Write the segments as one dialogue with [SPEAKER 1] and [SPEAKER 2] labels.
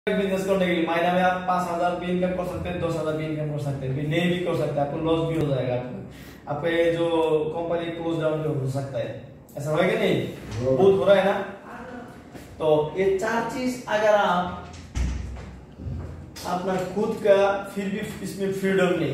[SPEAKER 1] Business करने के लिए महीना में आप 5,000 भी इनकम कर सकते हैं, 10,000 भी इनकम कर सकते हैं, भी नहीं भी कर सकते हैं, आपको लॉस भी हो जाएगा, आपका ये जो कंपनी क्लोज डाउन भी हो सकता है। ऐसा होगा नहीं? बहुत हो रहा है ना। तो ये चार चीज अगर आप अपना खुद का फिर भी इसमें फ्रीडम नहीं,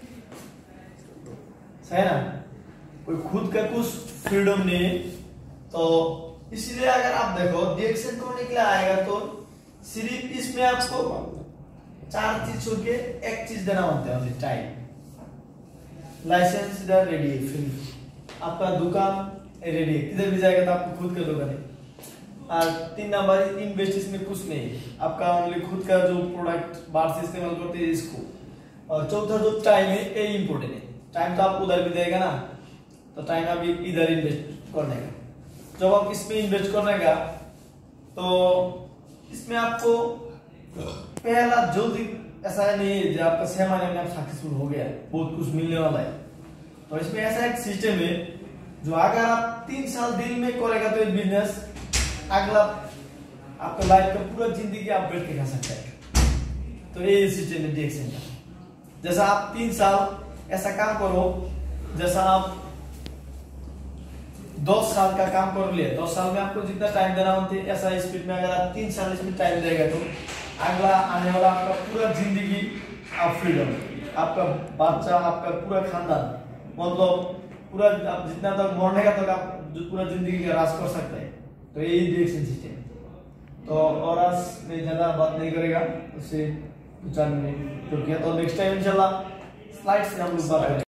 [SPEAKER 1] सही है ना, कोई खुद का कुछ फ्रीडम नहीं, तो इसलिए अगर आप देखो डिएक्शन करने के लिए आएगा तो सिर्फ इसमें आपको चार चीज छोड़ के एक चीज देना होता है, टाइम। लाइसेंस इधर रेडी है, फिर आपका दुकान रेडी है, किधर भी जाएगा तो आपको खुद का दुकान है। और 3 नंबर इन्वेस्ट इसमें कुछ नहीं है, आपका ओनली खुद का जो प्रोडक्ट बाहर से इस्तेमाल करते हैं इसको। और चौथा जो टाइम है ये इम्पोर्टेंट है, टाइम तो आप उधर भी देगा ना, तो टाइम आप इधर इन्वेस्ट करने का। जब आप इसमें इन्वेस्ट करने का तो इसमें आपको पहला जल्दी ऐसा नहीं है जो आपका 6 महीने में आप सक्सेसफुल हो गया, बहुत कुछ मिलने वाला है। तो इसमें ऐसा एक सिस्टम है जो अगर आप 3 साल दिन में करेगा तो ये बिजनेस अगला आपका लाइफ का पूरा जिंदगी आप बैठ के खा सकते हैं। तो ये सिस्टम है डिएक्शन का। जैसा आप 3 साल ऐसा काम करो, जैसा आप 10 साल का काम कर लिया, 10 साल में आपको जितना टाइम देना होता है, ऐसा स्पीड में अगर आप 3 साल इसमें टाइम देगा तो अगला आने वाला आपका पूरा जिंदगी आप फ्रीडम, आपका बच्चा, आपका पूरा खानदान, मतलब पूरा आप जितना तक मरने का तक आप पूरा जिंदगी का राज कर सकते हैं। तो यही डिएक्शन सिस्टम। तो और आज मैं ज्यादा बात नहीं करेगा, उससे 2-4 मिनट तो किया, तो नेक्स्ट टाइम इंशाल्लाह स्लाइड से हम लोग बात करेंगे।